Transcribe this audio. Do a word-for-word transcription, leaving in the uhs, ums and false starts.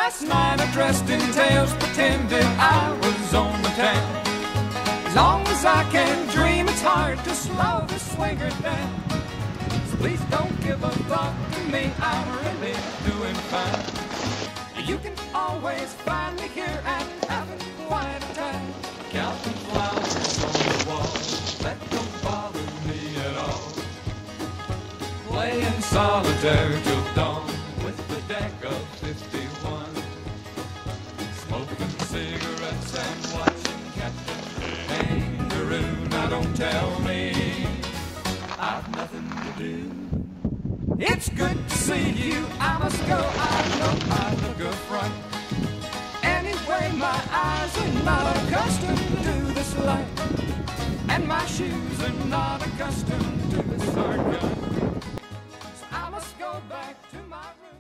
Last night I dressed in tails, pretended I was on the town. As long as I can dream, it's hard to slow the swinger down. So please don't give a thought to me, I'm really doing fine. You can always find me here and having quite a time. Counting flowers on the wall, that don't bother me at all. Playing solitaire till dawn with the deck of fifty-one. Smoking cigarettes and watching Captain Kangaroo. Now don't tell me I've nothing to do. It's good to see you, I must go, I know I look a front. Anyway, my eyes are not accustomed to this light, and my shoes are not accustomed to this hard gun. So I must go back to my room.